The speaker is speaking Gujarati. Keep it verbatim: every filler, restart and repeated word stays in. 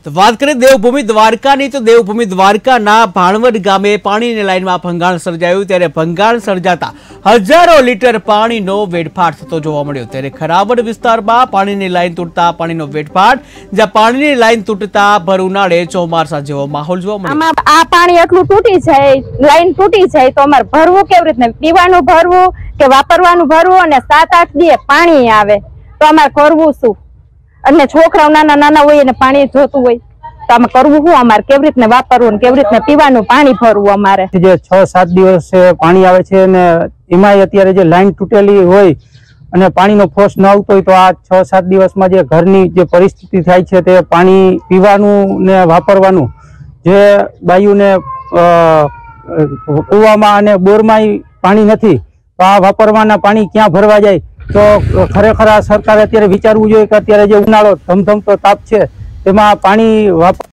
તો વાત કરીએ દેવભૂમિ દ્વારકાની તો દેવભૂમિ દ્વારકાના ભાણવડ ગામે પાણીની લાઇનમાં ભંગાણ સર્જાયું ત્યારે ભંગાણ સર્જાતા હજારો લીટર પાણીનો વેડફાટ થતો જોવા મળ્યો ત્યારે ખરાવડ વિસ્તારમાં પાણીની લાઇન તૂટતા પાણીનો વેડફાટ જ્યાં પાણીની લાઇન તૂટતા ભર ઉનાળે ચોમાસા જેવો માહોલ જોવા મળ્યો। આ પાણી એટલું તૂટી જાય, લાઇન તૂટી જાય તો અમારે ભરવું કેવી રીતના, પીવાનું ભરવું કે વાપરવાનું ભરવું, અને સાત આઠ દિવસ પાણી આવે તો અમારે કરવું શું? અને છોકરાઓ નાના નાના હોય અને પાણી જોતું હોય તો આમાં કરવું શું? અમારે કેવી રીતના વાપરવું, કેવી રીતના પીવાનું પાણી ભરવું? અમારે જે છ સાત દિવસ પાણી આવે છે અને એમાંય અત્યારે જે લાઈન તૂટેલી હોય અને પાણીનો ફોર્સ ન આવતો હોય તો આ છ સાત દિવસમાં જે ઘરની જે પરિસ્થિતિ થાય છે તે પાણી પીવાનું ને વાપરવાનું, જે બાયુને કૂવામાં અને બોરમાં પાણી નથી તો આ વાપરવાના પાણી ક્યાં ભરવા જાય? તો ખરેખર આ સરકારે અત્યારે વિચારવું જોઈએ કે અત્યારે જે ઉનાળો ધમધમતો તાપ છે તેમાં પાણી વાપર